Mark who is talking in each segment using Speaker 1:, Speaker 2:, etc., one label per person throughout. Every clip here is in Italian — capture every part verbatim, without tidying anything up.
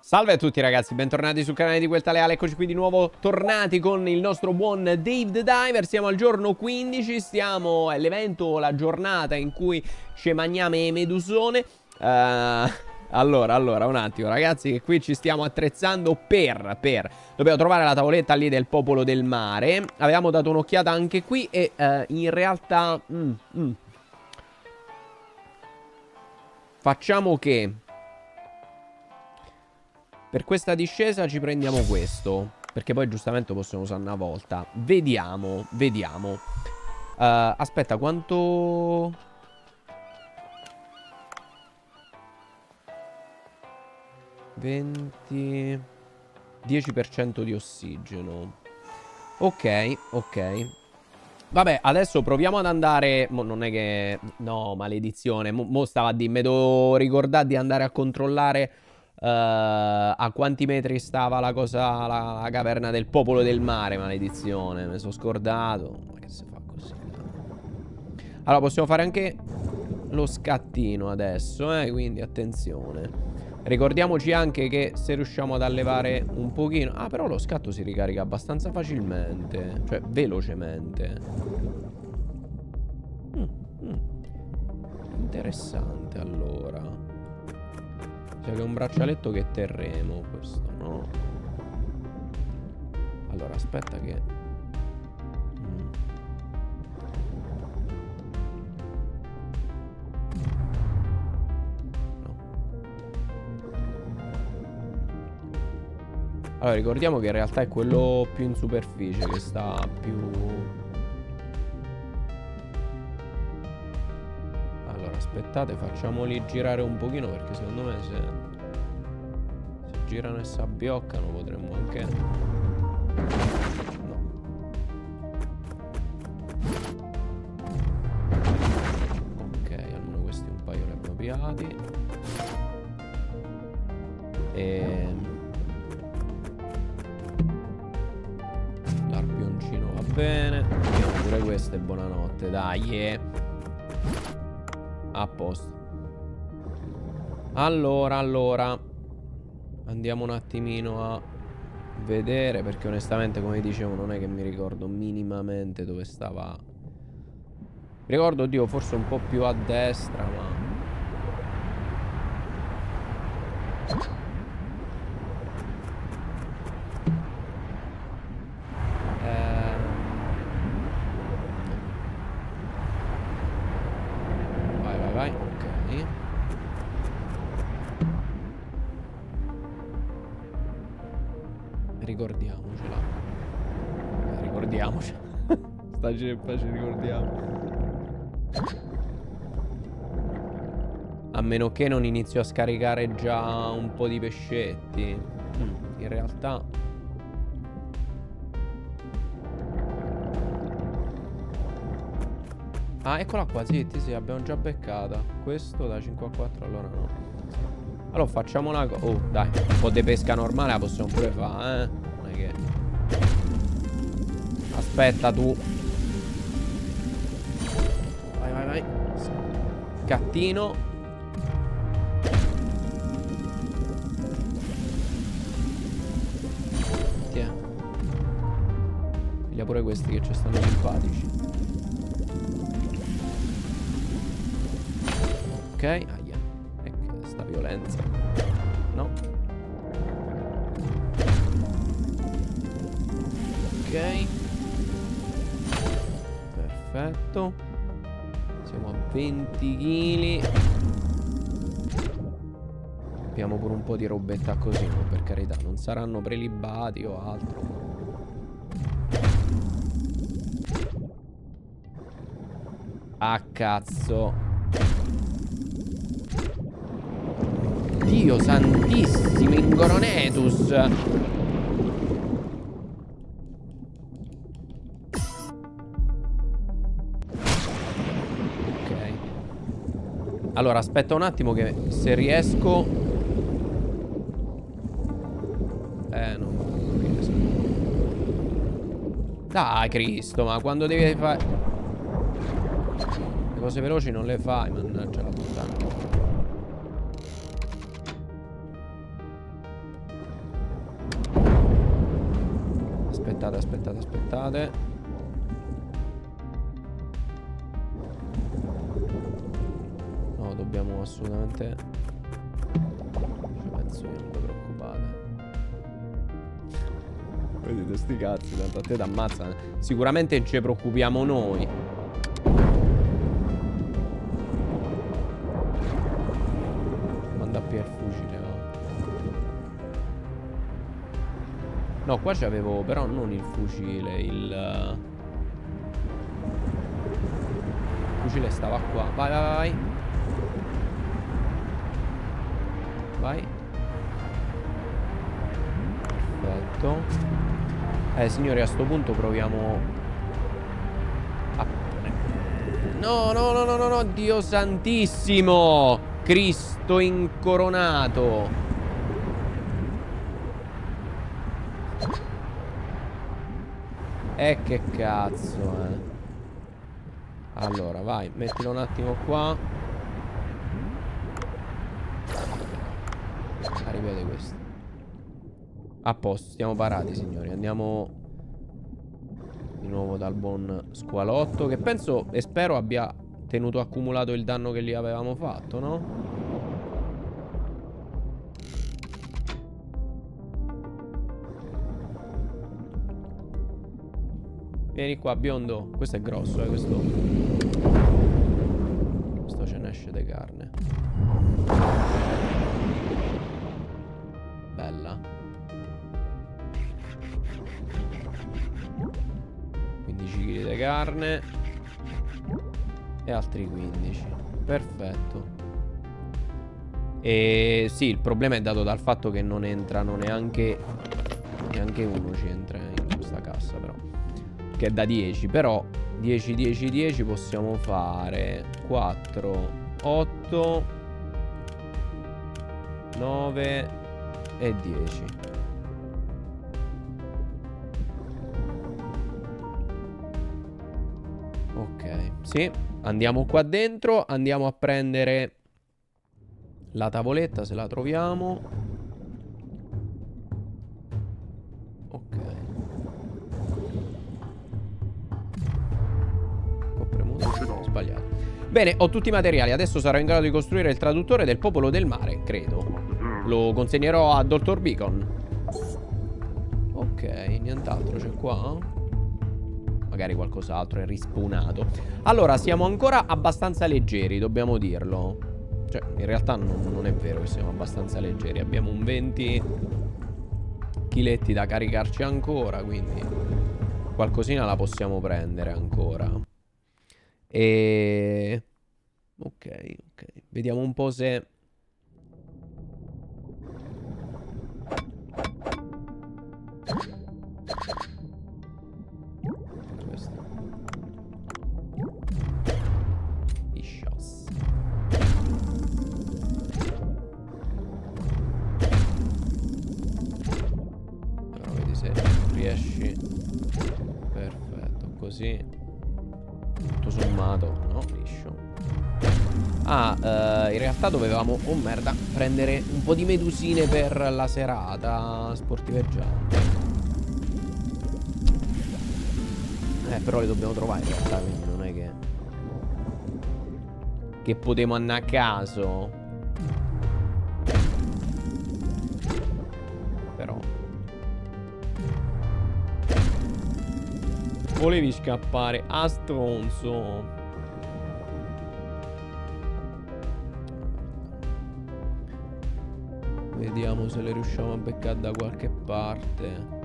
Speaker 1: Salve a tutti ragazzi, bentornati sul canale di Quel Tale Ale. Eccoci qui di nuovo, tornati con il nostro buon Dave the Diver. Siamo al giorno quindici, stiamo all'evento, la giornata in cui ci mangiamo le medusone. uh, Allora, allora, un attimo ragazzi, che qui ci stiamo attrezzando per, per Dobbiamo trovare la tavoletta lì del popolo del mare. Avevamo dato un'occhiata anche qui e uh, in realtà mm, mm. Facciamo che per questa discesa ci prendiamo questo, perché poi giustamente possiamo usare una volta. Vediamo, vediamo. uh, Aspetta, quanto... venti... dieci per cento di ossigeno. Ok, ok. Vabbè, adesso proviamo ad andare... Mo non è che... No, maledizione. Mo, mo stava a dire, mi devo ricordare di andare a controllare... Uh, a quanti metri stava la cosa, la, la caverna del popolo del mare, maledizione, mi sono scordato. Ma che si fa così? Allora possiamo fare anche lo scattino adesso, eh, quindi attenzione. Ricordiamoci anche che se riusciamo ad allevare un pochino... Ah, però lo scatto si ricarica abbastanza facilmente, cioè velocemente. mm, mm. Interessante, allora. C'è che è un braccialetto che terremo, questo no. Allora aspetta che mm. No. Allora ricordiamo che in realtà è quello più in superficie che sta più... Allora aspettate, facciamoli girare un pochino, perché secondo me se, se girano e si abbioccano potremmo anche... No. Ok, almeno questi un paio li abbiamo piati. E... l'arpioncino va bene. Vediamo pure questo e buonanotte, dai, eh. A posto. Allora, allora andiamo un attimino a vedere, perché onestamente, come dicevo, non è che mi ricordo minimamente dove stava. Mi ricordo, oddio, forse un po' più a destra, ma... Ricordiamocela. Ricordiamocela. Sta ceppa ci ricordiamo. A meno che non inizio a scaricare già un po' di pescetti. mm, In realtà ah, eccola qua, sì, sì, sì, abbiamo già beccata. Questo da cinque a quattro, allora no. Allora facciamo una cosa. Oh, dai, un po' di pesca normale la possiamo pure fare, eh. Non è che... Aspetta tu. Vai, vai, vai. Scattino. Tiè. Piglia pure questi che ci stanno simpatici. Ok, aia. Ecco, sta violenza. No. Ok. Perfetto. Siamo a venti chili. Abbiamo pure un po' di robetta così, no? Per carità, non saranno prelibati o altro. Ah, cazzo. Dio santissimo, Ingoronetus. Ok. Allora aspetta un attimo che se riesco... Eh no, non riesco. Dai Cristo, ma quando devi fare... Le cose veloci non le fai, mannaggia la puttana. Aspettate, aspettate, aspettate. No, dobbiamo assolutamente... Ci penso io, non vi preoccupate. Vedete sti cazzi, tanto a te t'ammazzano. Sicuramente ci preoccupiamo noi. Manda più il fucile, va. No, qua c'avevo però non il fucile, il... Il fucile stava qua. Vai, vai, vai. Vai. Perfetto. Eh, signori, a sto punto proviamo a... No, no, no, no, no, no, Dio santissimo! Cristo incoronato! E che cazzo, eh. Allora, vai, mettilo un attimo qua. Arrivate questo. A posto, stiamo parati, signori. Andiamo di nuovo dal buon squalotto, che penso e spero abbia tenuto accumulato il danno che gli avevamo fatto, no? Vieni qua, biondo. Questo è grosso, eh, questo. Questo ce ne esce di carne. Bella. quindici chili di carne. E altri quindici. Perfetto. E sì, il problema è dato dal fatto che non entrano neanche... Neanche uno ci entra in questa cassa, però. Che è da dieci, però dieci, dieci, dieci possiamo fare quattro, otto, nove e dieci. Ok, sì, andiamo qua dentro, andiamo a prendere la tavoletta se la troviamo. Sbagliato. Bene, ho tutti i materiali. Adesso sarò in grado di costruire il traduttore del popolo del mare, credo. Lo consegnerò a dottor Beacon. Ok, nient'altro c'è qua. Magari qualcos'altro è rispunato. Allora, siamo ancora abbastanza leggeri, dobbiamo dirlo. Cioè, in realtà non, non è vero che siamo abbastanza leggeri. Abbiamo un venti chiletti da caricarci ancora, quindi qualcosina la possiamo prendere ancora. E... Ok, ok. Vediamo un po' se... Questo. Iscios. Allora, vedi se riesci. Perfetto, così. Tutto sommato, no, liscio. Ah, uh, in realtà dovevamo, oh merda, prendere un po' di medusine per la serata sportiveggiante. Eh, però le dobbiamo trovare in realtà, quindi non è che Che potremo andare a caso. Però volevi scappare a stronzo. Vediamo se le riusciamo a beccare da qualche parte.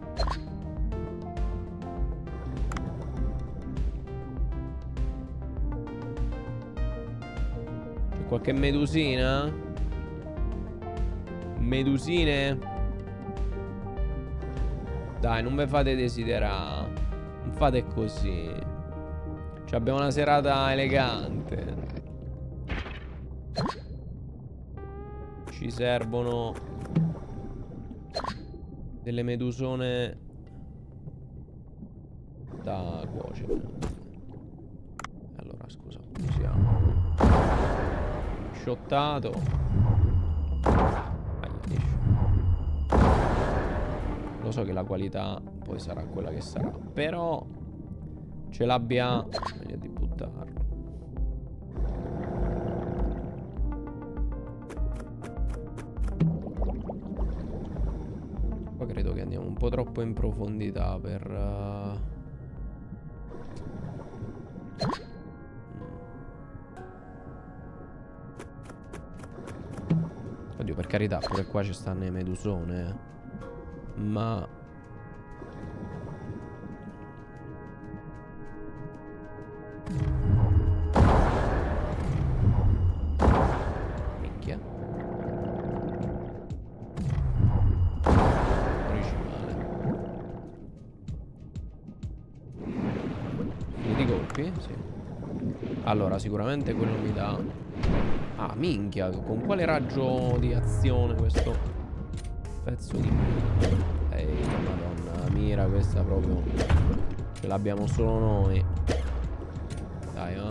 Speaker 1: C'è qualche medusina? Medusine? Dai, non mi fate desiderare. Non fate così. Cioè, abbiamo una serata elegante. Ci servono delle medusone da cuocere. Allora, scusa, usiamo shottato. Lo so che la qualità poi sarà quella che sarà, però ce l'abbia. Meglio di buttarlo. Qua credo che andiamo un po' troppo in profondità per... Uh... Oddio, per carità, pure qua ci stanno i medusone. Ma... Minchia. Principale. Finiti i colpi? Sì. Allora, sicuramente quello mi dà... Ah, minchia, con quale raggio di azione questo pezzo di... Ehi, madonna, mira questa proprio. Ce l'abbiamo solo noi. Dai, va.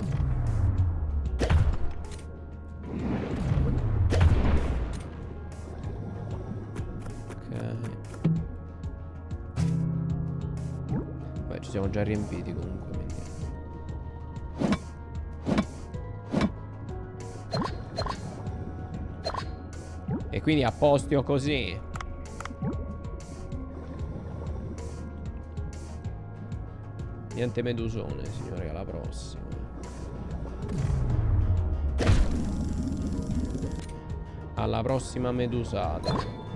Speaker 1: Ok. Beh, ci siamo già riempiti comunque. E quindi a postio così. Niente medusone, signori, alla prossima. Alla prossima medusata.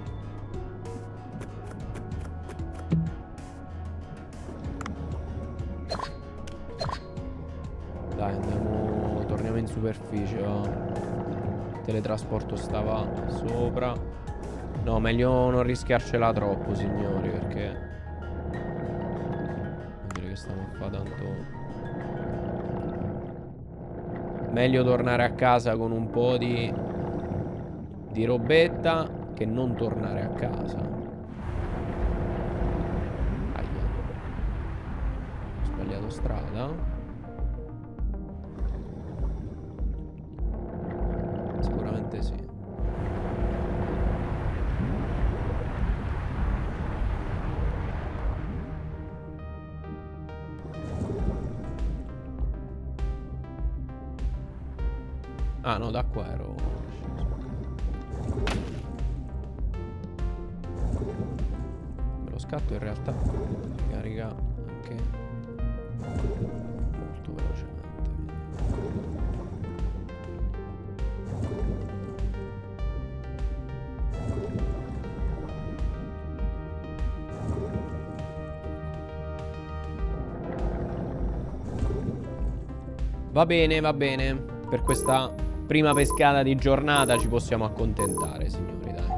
Speaker 1: Dai, andiamo. Torniamo in superficie, va. Teletrasporto stava sopra. No, meglio non rischiarcela troppo, signori, perché direi che stiamo qua tanto. Meglio tornare a casa con un po' di Di robetta che non tornare a casa. Aia. Ho sbagliato strada. Sicuramente sì. Ah no, da qua ero. Me lo scatto in realtà carica anche molto velocemente. Va bene, va bene. Per questa prima pescata di giornata ci possiamo accontentare, signori, dai.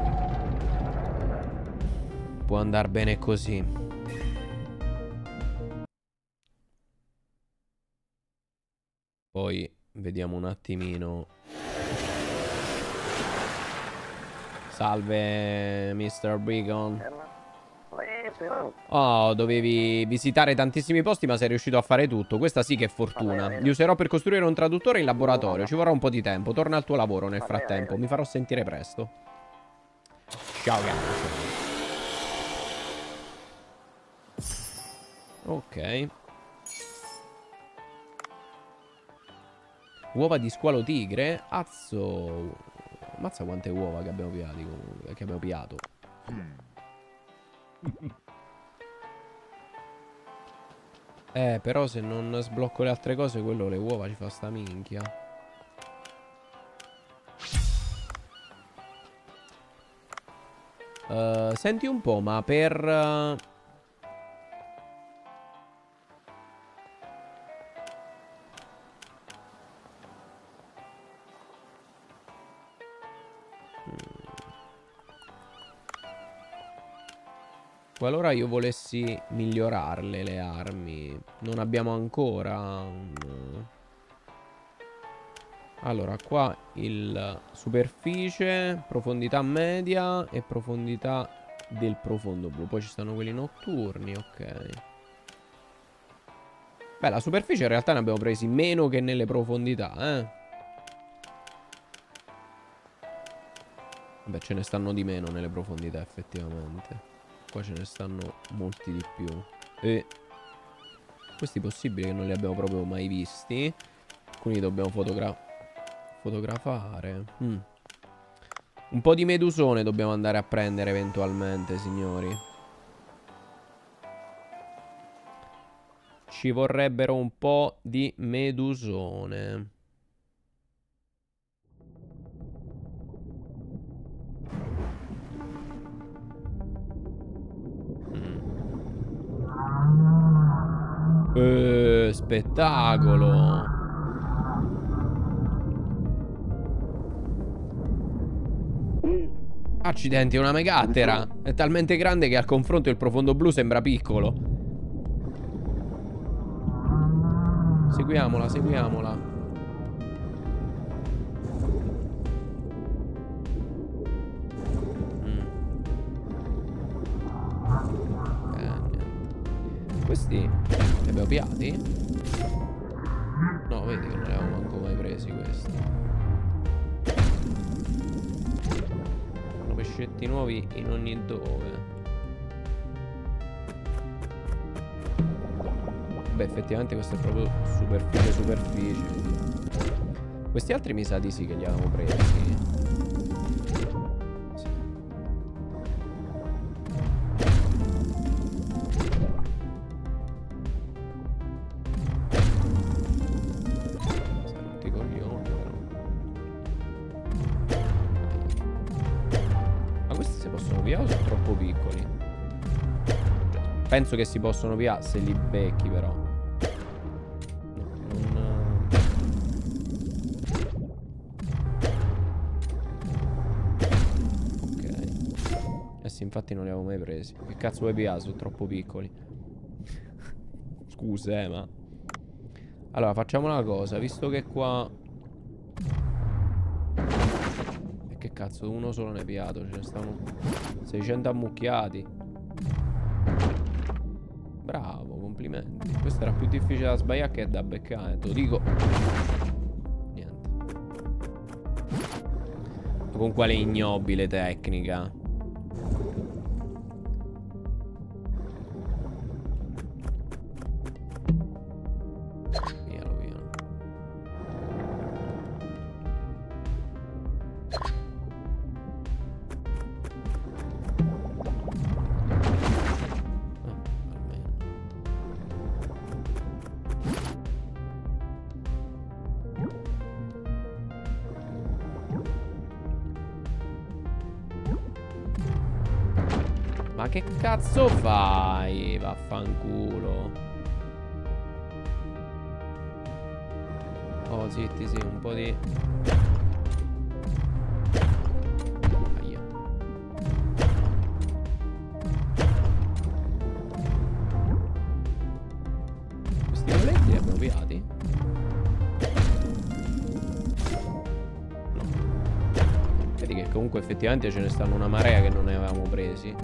Speaker 1: Può andare bene così. Poi vediamo un attimino. Salve, mister Beacon. Oh, dovevi visitare tantissimi posti, ma sei riuscito a fare tutto. Questa sì che è fortuna. Li userò per costruire un traduttore in laboratorio. Ci vorrà un po' di tempo. Torna al tuo lavoro nel frattempo. Mi farò sentire presto. Ciao, ragazzi. Ok. Uova di squalo tigre. Azzo. Ammazza quante uova che abbiamo piato. Che abbiamo piato. Eh, però se non sblocco le altre cose, quello le uova ci fa sta minchia. Uh, senti un po', ma per... Uh... Qualora io volessi migliorarle le armi, non abbiamo ancora un... Allora, qua il superficie, profondità media e profondità del profondo blu. Poi ci stanno quelli notturni, ok. Beh, la superficie in realtà ne abbiamo presi meno che nelle profondità, eh. Beh, ce ne stanno di meno nelle profondità, effettivamente. qua ce ne stanno molti di più. E questi è possibile che non li abbiamo proprio mai visti. Quindi dobbiamo fotogra fotografare. Mm. Un po' di medusone dobbiamo andare a prendere eventualmente, signori. Ci vorrebbero un po' di medusone. Eh, spettacolo. Accidenti, è una megattera. È talmente grande che al confronto il profondo blu sembra piccolo. Seguiamola, seguiamola. Mm. Eh, niente. Questi li abbiamo piati? No, vedi che non li avevamo manco mai presi questi. Sono pescetti nuovi in ogni dove. Beh, effettivamente questo è proprio superficie, superficie. Questi altri mi sa di sì che li avevamo presi. Sì. Saluti coglioni, però. Ma questi si possono pigliare o sono troppo piccoli? Penso che si possono pigliare se li becchi, però. Infatti non li avevo mai presi. Che cazzo vuoi pigliare? Sono troppo piccoli. Scusa, eh, ma... Allora, facciamo una cosa. Visto che qua... E che cazzo, uno solo ne è pigliato. Ce ne stanno seicento ammucchiati. Bravo, complimenti. Questo era più difficile da sbagliare che da beccare, te lo dico. Niente. Ma con quale ignobile tecnica? Ma che cazzo fai? Vaffanculo. Oh, zitti, sì, un po' di... Aia. Questi voletti li abbiamo piati? No. Vedi che comunque effettivamente ce ne stanno una marea che non ne avevamo presi.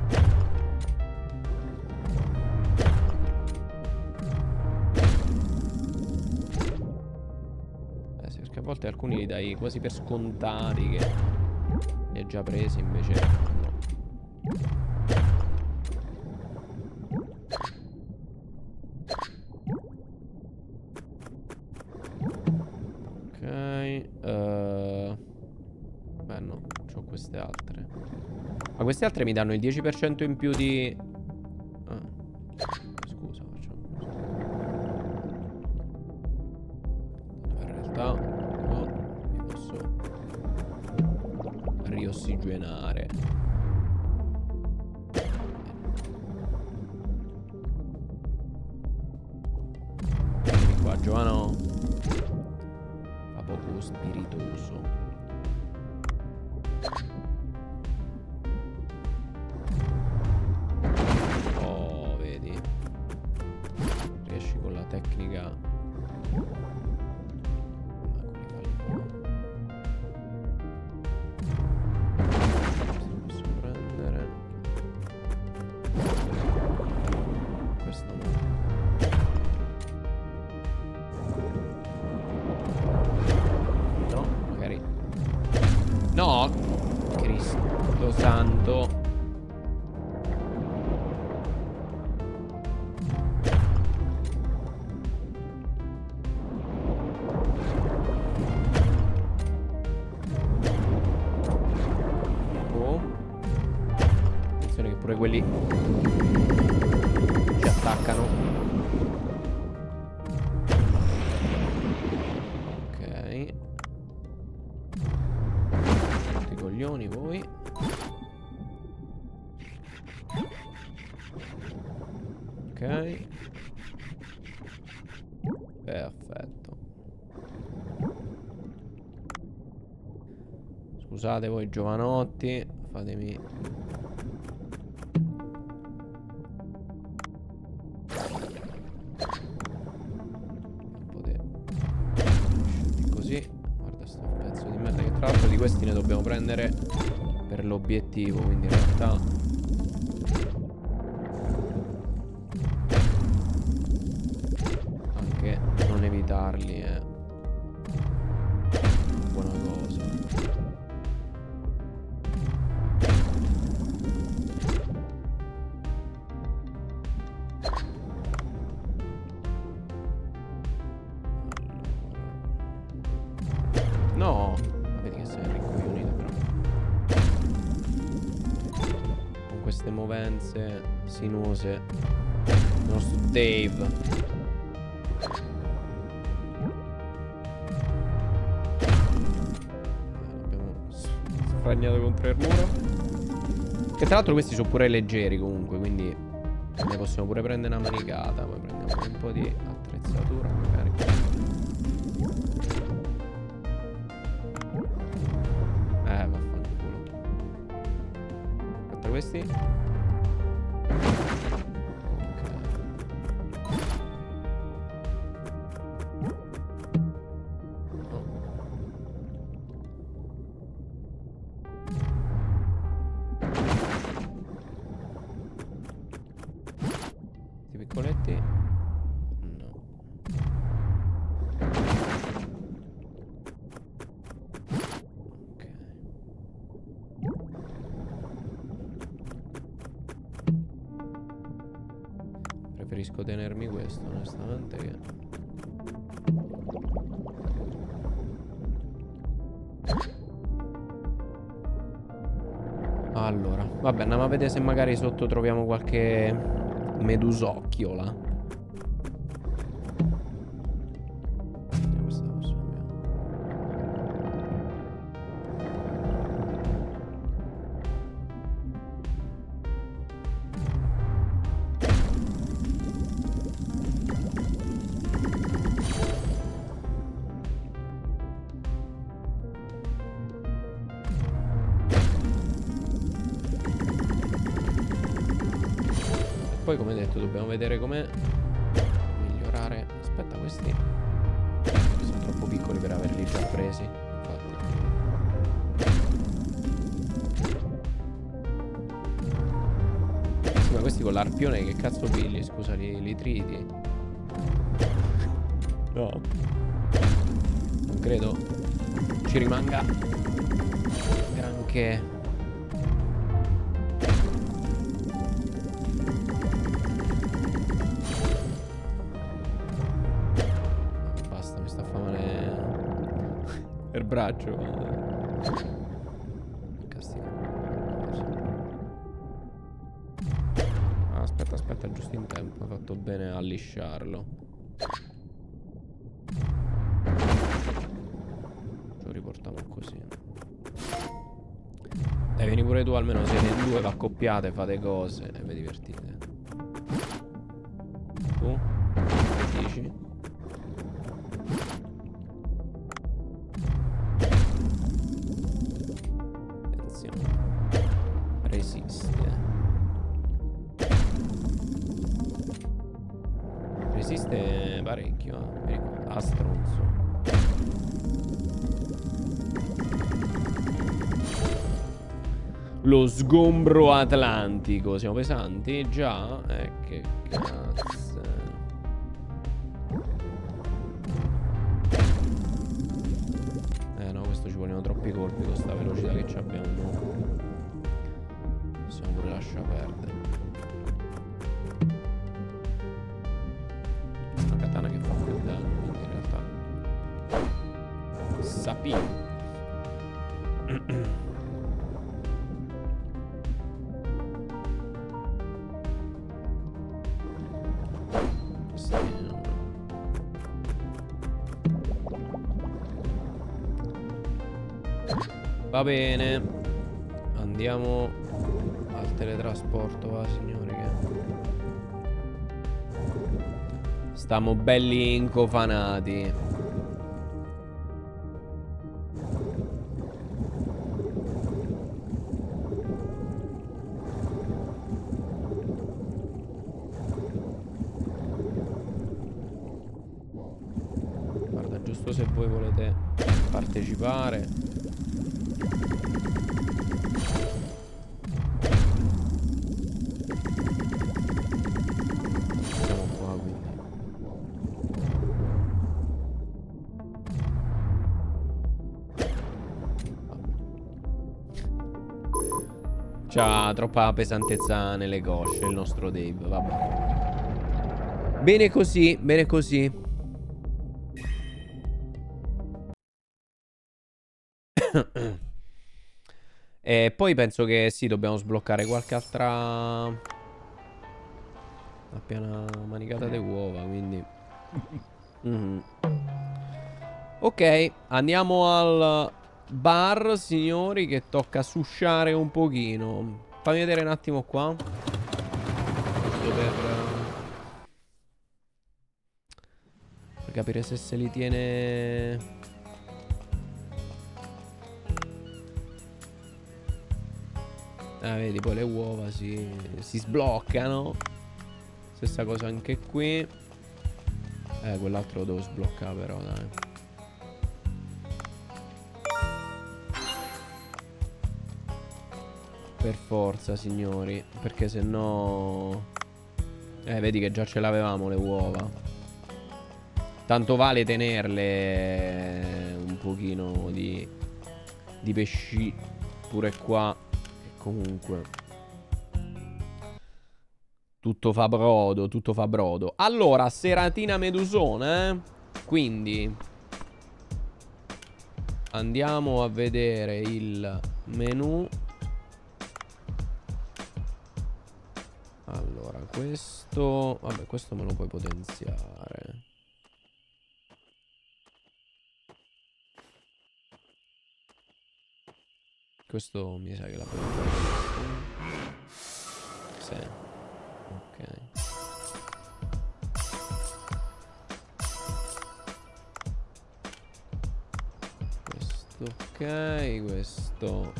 Speaker 1: A volte alcuni li dai quasi per scontati che li hai già presi, invece no. Ok. Uh... Beh no, c'ho queste altre. Ma queste altre mi danno il dieci per cento in più di... Ah. Scusa, facciamo così. In realtà... Riossigenare. Vieni qua, Giovano. Fa poco spiritoso. Oh, vedi. Riesci con la tecnica. No, Cristo santo. pure quelli ci attaccano. Ok. Tutti i coglioni voi. Ok. Perfetto. Scusate voi giovanotti, fatemi... Potete... Così. Guarda sto pezzo di merda, che tra l'altro di questi ne dobbiamo prendere per l'obiettivo, quindi in realtà... Anche non evitarli è buona cosa. No, vedi che sei ricoglionito però. Con queste movenze sinuose il nostro Dave. Sfragnato contro il muro. Che tra l'altro questi sono pure leggeri comunque, quindi ne possiamo pure prendere una manicata. Poi prendiamo un po' di attrezzatura magari. Eh, vaffanculo. Aspetta questi. Piccoletti. No. Ok. Preferisco tenermi questo onestamente che... Allora, vabbè, andiamo a vedere se magari sotto troviamo qualche medusocchiola. Questa possiamo abbiamo. Poi come detto dobbiamo vedere come migliorare. Aspetta, questi sono troppo piccoli per averli già presi. Infatti. Sì, ma questi con l'arpione che cazzo pigli? Scusa, li, li triti? No, non credo ci rimanga granché. Per braccio. Ah, aspetta, aspetta, giusto in tempo. Ho fatto bene a lisciarlo. Ce lo riportiamo così. Dai, vieni pure tu, almeno siete in due, va accoppiate, fate cose e vi divertite. Tu? Che dici? Resiste. Resiste parecchio, eh. A stronzo. Lo sgombro atlantico. Siamo pesanti? Già? Eh, che cazzo. Eh no, questo ci vogliono troppi colpi con sta velocità che abbiamo. Possiamo pure lasciare perdere. Una katana che fa più danno, quindi in realtà sapino. Va bene. Andiamo al teletrasporto, va signori, che stiamo belli incofanati. Guarda, giusto se voi volete partecipare. Siamo qua, quindi. C'ha troppa pesantezza nelle cosce il nostro Dave, vabbè. Bene così, bene così. E poi penso che sì, dobbiamo sbloccare qualche altra appena manicata di uova, quindi mm-hmm. Ok, andiamo al bar, signori, che tocca susciare un pochino. Fammi vedere un attimo qua. Giusto per, per capire se se li tiene. Ah, vedi, poi le uova si, si sbloccano. Stessa cosa anche qui. Eh, quell'altro lo devo sbloccare però, dai. Per forza, signori. Perché se no... Eh, vedi che già ce l'avevamo le uova. Tanto vale tenerle un pochino di, di pesci pure qua. Comunque tutto fa brodo, tutto fa brodo. Allora, seratina medusona, eh? Quindi andiamo a vedere il menu. Allora, questo... Vabbè, questo me lo puoi potenziare. Questo mi sa che la puoi fare. Sì. Ok. Questo ok. Questo.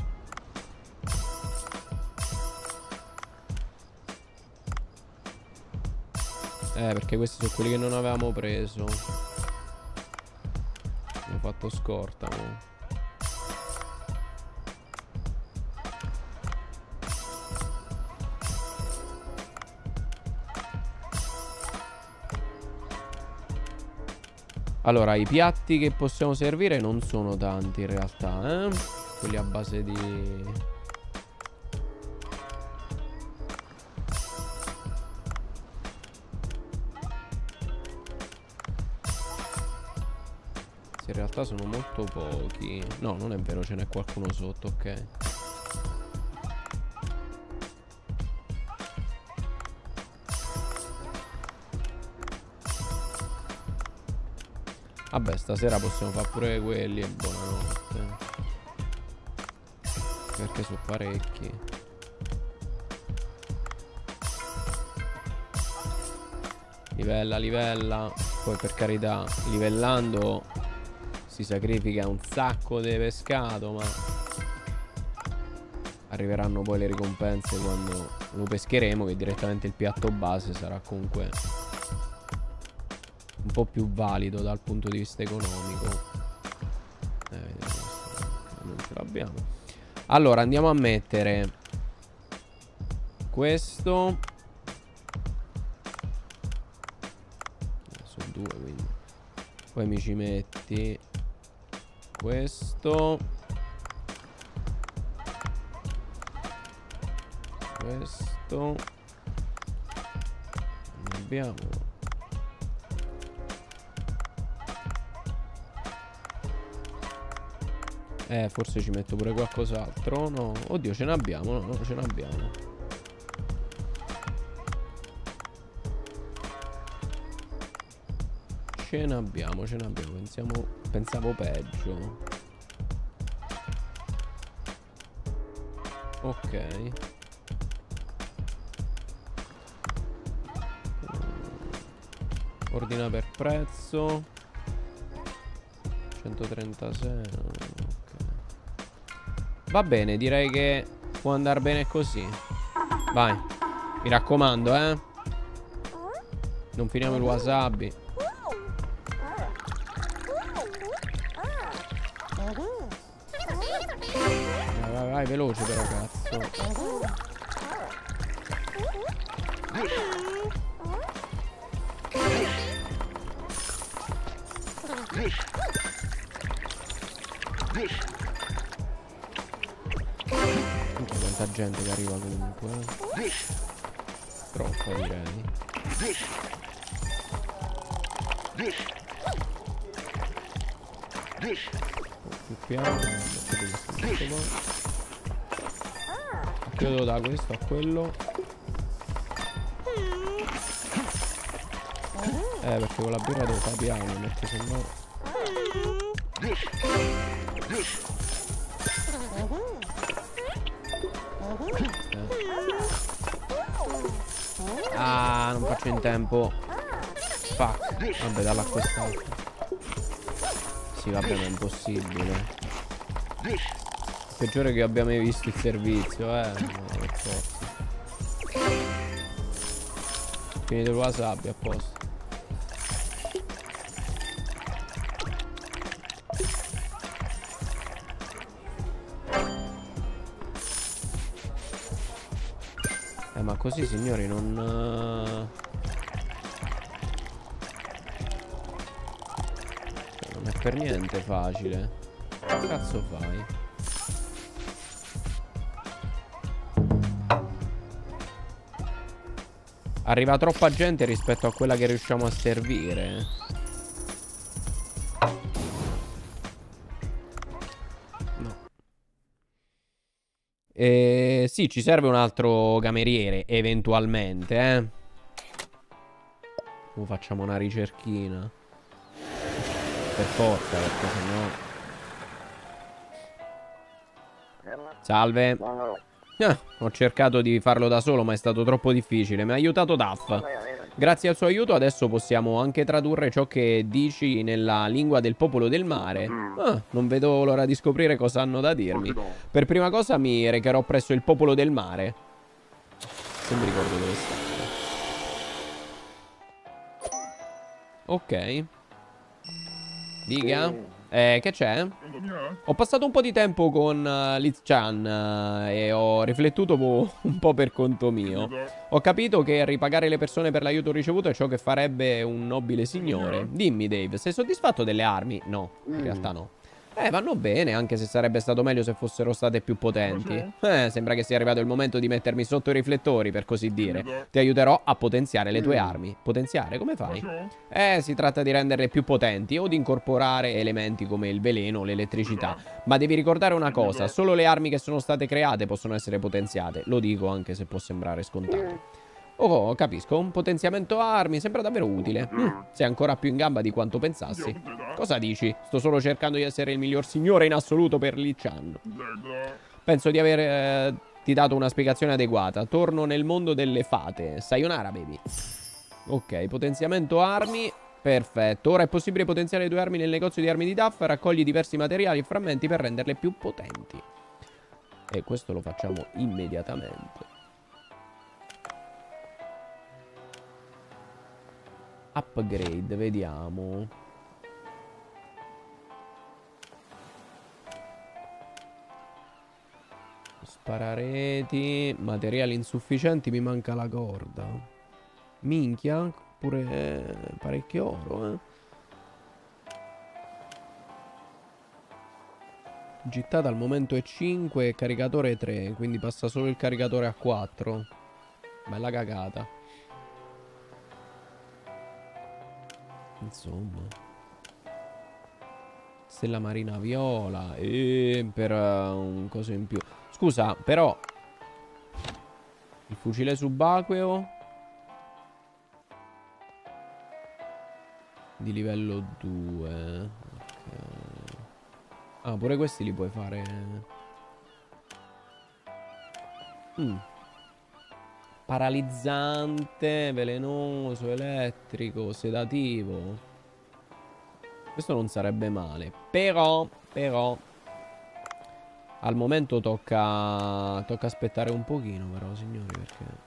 Speaker 1: Eh, perché questi sono quelli che non avevamo preso. Ho fatto scorta, no? Allora, i piatti che possiamo servire non sono tanti in realtà, eh? Quelli a base di... Sì, in realtà sono molto pochi. No, non è vero, ce n'è qualcuno sotto, ok. Vabbè, stasera possiamo fare pure quelli e buonanotte. Perché sono parecchi. Livella, livella. Poi per carità, livellando si sacrifica un sacco di pescato, ma arriveranno poi le ricompense quando lo pescheremo, che direttamente il piatto base sarà comunque un po' più valido dal punto di vista economico. Eh, non ce l'abbiamo. Allora andiamo a mettere questo. Sono due, quindi poi mi ci metti questo, questo ne abbiamo. Eh, forse ci metto pure qualcos'altro. No, oddio, ce n'abbiamo. No, no, ce n'abbiamo. Ce n'abbiamo, ce n'abbiamo. Pensiamo, pensavo peggio. Ok. Ordina per prezzo. centotrentasei. Ok. Va bene, direi che può andare bene così. Vai. Mi raccomando, eh. Non finiamo il wasabi. Vai, vai, vai, veloce però, cazzo. Minchia, quanta gente che arriva comunque, eh. Troppa, direi. Oh, più piano. Io devo da questo a quello. Eh, perché con la birra devo fare piano, perché sennò. Eh. Ah, non faccio in tempo. Fuck. Vabbè, dalla a quest'altro. Sì, vabbè, ma è impossibile. Il peggiore che abbia mai visto il servizio, eh. No, per forza. Finito il wasabi, a posto. Eh, ma così, signori, non... non è per niente facile. Che cazzo fai? Arriva troppa gente rispetto a quella che riusciamo a servire. No. Eh, sì, ci serve un altro cameriere, eventualmente, eh. O facciamo una ricerchina. Per forza, perché sennò... Salve. Ah, ho cercato di farlo da solo, ma è stato troppo difficile. Mi ha aiutato Duff. Grazie al suo aiuto adesso possiamo anche tradurre ciò che dici nella lingua del popolo del mare. Ah, non vedo l'ora di scoprire cosa hanno da dirmi. Per prima cosa mi recherò presso il popolo del mare. Non mi ricordo dove sta. Ok. Dica. Eh, che c'è? Ho passato un po' di tempo con uh, Liz Chan uh, e ho riflettuto un po' per conto mio. Ho capito che ripagare le persone per l'aiuto ricevuto è ciò che farebbe un nobile signore. Dimmi, Dave, sei soddisfatto delle armi? No, in realtà no. Eh, vanno bene, anche se sarebbe stato meglio se fossero state più potenti. Eh, sembra che sia arrivato il momento di mettermi sotto i riflettori, per così dire. Ti aiuterò a potenziare le tue armi. Potenziare? Come fai? Eh, si tratta di renderle più potenti o di incorporare elementi come il veleno o l'elettricità. Ma devi ricordare una cosa, solo le armi che sono state create possono essere potenziate. Lo dico anche se può sembrare scontato. Oh, capisco, un potenziamento armi sembra davvero utile. Mm, sei ancora più in gamba di quanto pensassi. Cosa dici? Sto solo cercando di essere il miglior signore in assoluto per Liz Chan. Penso di aver eh, ti dato una spiegazione adeguata. Torno nel mondo delle fate. Sayonara, baby. Ok, potenziamento armi. Perfetto. Ora è possibile potenziare le tue armi nel negozio di armi di Duff. Raccogli diversi materiali e frammenti per renderle più potenti. E questo lo facciamo immediatamente. Upgrade, vediamo. Sparareti. Materiali insufficienti, mi manca la corda. Minchia, pure eh, parecchio oro, eh. Gittata al momento è cinque e caricatore è tre, quindi passa solo il caricatore a quattro. Bella cagata. Insomma, stella marina viola e per uh, un coso in più. Scusa, però il fucile subacqueo di livello due. Okay. Ah, pure questi li puoi fare. Mm. Paralizzante, velenoso, elettrico, sedativo. Questo non sarebbe male. Però, però... Al momento tocca... Tocca aspettare un pochino però, signori, perché...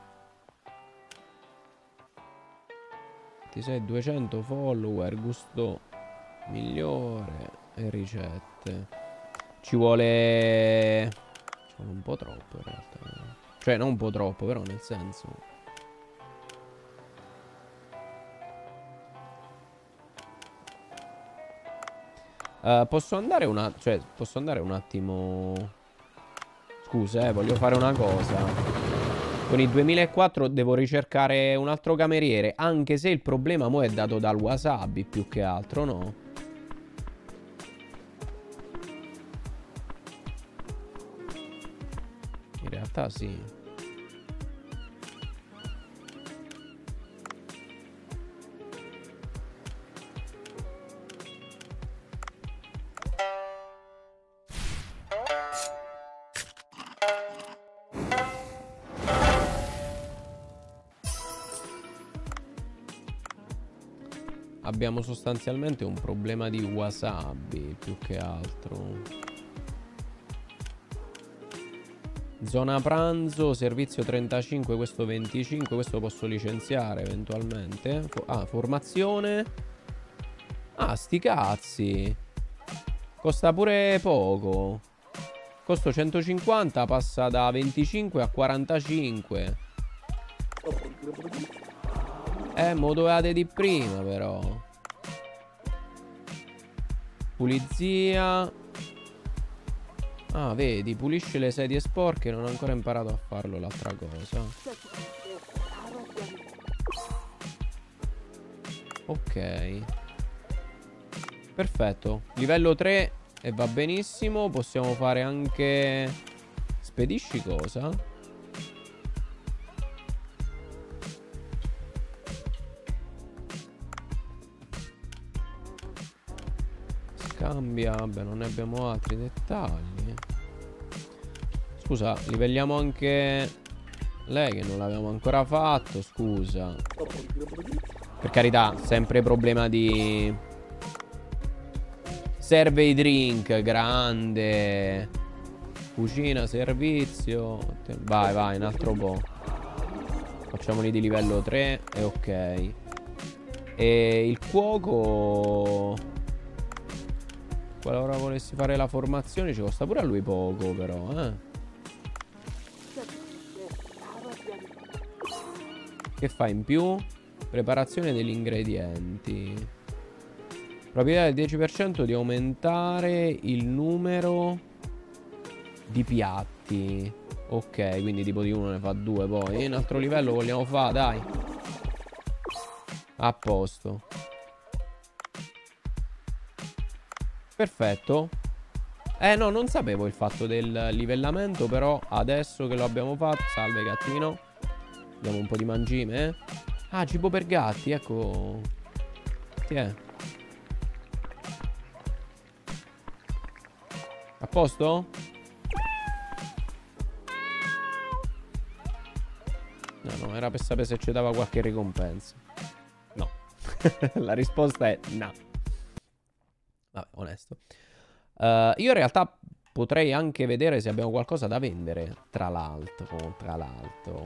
Speaker 1: Ti sei duecento follower, gusto migliore e ricette. Ci vuole... Ci vuole un po' troppo in realtà. Cioè, non un po' troppo, però nel senso... Uh, posso andare una... Cioè, posso andare un attimo... Scusa, eh, voglio fare una cosa. Con i duemilaquattro devo ricercare un altro cameriere. Anche se il problema mo è dato dal wasabi più che altro, no? In realtà sì. Abbiamo sostanzialmente un problema di wasabi più che altro. Zona pranzo, servizio trentacinque, questo venticinque, questo posso licenziare eventualmente. Ah, formazione. Ah, sti cazzi. Costa pure poco. Costo centocinquanta, passa da venticinque a quarantacinque. Eh, mo dovevate di prima però. Pulizia. Ah, vedi, pulisce le sedie sporche. Non ho ancora imparato a farlo l'altra cosa. Ok. Perfetto. Livello tre e va benissimo. Possiamo fare anche... Spedisci cosa? Cambia, vabbè, non ne abbiamo altri dettagli. Scusa, livelliamo anche lei che non l'avevamo ancora fatto, scusa. Per carità, sempre problema di... Serve i drink, grande. Cucina, servizio. Vai, vai, un altro po'. Facciamoli di livello tre e ok. E il cuoco... Qualora volessi fare la formazione ci costa pure a lui poco però, eh. Che fa in più? Preparazione degli ingredienti. Proprietà del dieci per cento di aumentare il numero di piatti. Ok, quindi tipo di uno ne fa due poi. E un altro livello vogliamo fare, dai. A posto. Perfetto. Eh no, non sapevo il fatto del livellamento, però adesso che lo abbiamo fatto... Salve gattino. Diamo un po' di mangime, eh. Ah, cibo per gatti, ecco. Tiè. A posto? No, no, era per sapere se ci dava qualche ricompensa. No. La risposta è no. Vabbè, onesto. Uh, io in realtà potrei anche vedere se abbiamo qualcosa da vendere. Tra l'altro, tra l'altro.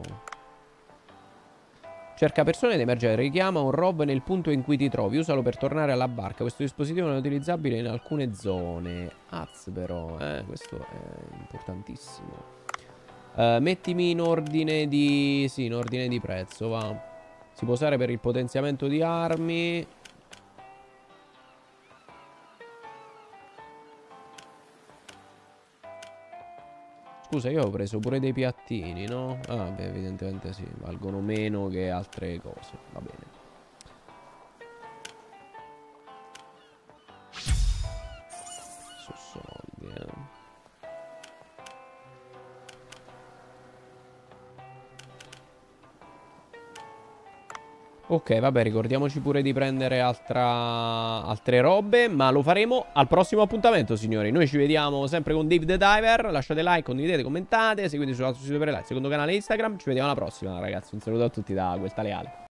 Speaker 1: Cerca persone ed emergere. Richiama un R O V nel punto in cui ti trovi. Usalo per tornare alla barca. Questo dispositivo non è utilizzabile in alcune zone. Az però, eh, questo è importantissimo. Uh, mettimi in ordine di... Sì, in ordine di prezzo, va. Si può usare per il potenziamento di armi. Scusa, io ho preso pure dei piattini, no? Ah, beh, evidentemente sì. Valgono meno che altre cose. Va bene. Sono soldi, eh. Ok, vabbè, ricordiamoci pure di prendere altra... altre robe, ma lo faremo al prossimo appuntamento, signori. Noi ci vediamo sempre con Dave the Diver. Lasciate like, condividete, commentate, seguite sull'altro sito per il secondo canale Instagram. Ci vediamo alla prossima, ragazzi. Un saluto a tutti da Quel Tale Ale.